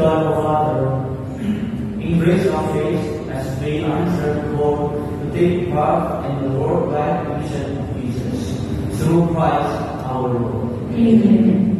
God our Father, increase our faith as we answer call to take part in the worldwide mission of Jesus, through Christ our Lord. Amen.